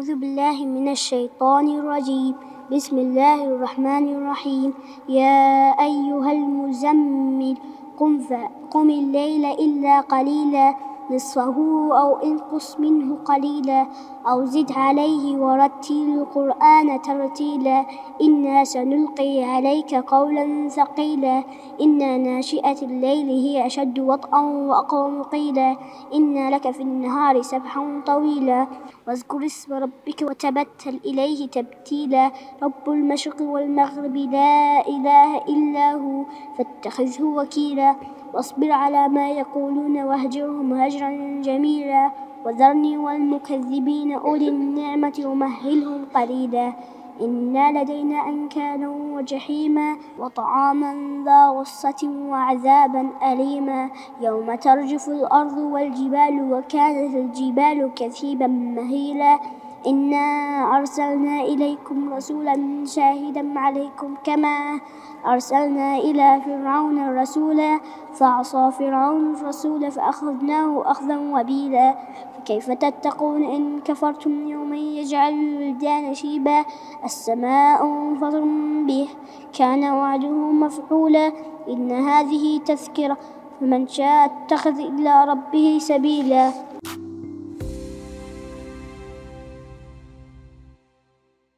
أعوذ بالله من الشيطان الرجيم. بسم الله الرحمن الرحيم. يا أيها المزمل قم الليل إلا قليلا نصفه أو انقص منه قليلا أو زد عليه ورتل القرآن ترتيلا إنا سنلقي عليك قولا ثقيلا إن ناشئة الليل هي أشد وطئا وأقوم قيلا إن لك في النهار سبحا طويلا واذكر اسم ربك وتبتل إليه تبتيلا رب المشرق والمغرب لا إله إلا هو فاتخذه وكيلا واصبر على ما يقولون واهجرهم هجرا جميلا وذرني والمكذبين أولي النعمة ومهلهم قليلا إن لدينا أنكالا وجحيما وطعاما ذا غصة وعذابا أليما يوم ترجف الأرض والجبال وكانت الجبال كثيبا مهيلا إنا أرسلنا إليكم رسولا شاهدا عليكم كما أرسلنا إلى فرعون رسولا فعصى فرعون الرسول فأخذناه أخذا وبيلا فكيف تتقون إن كفرتم يوما يجعل الولدان شيبا السماء منفطر به كان وعده مفعولا إن هذه تذكرة فمن شاء اتخذ إلى ربه سبيلا.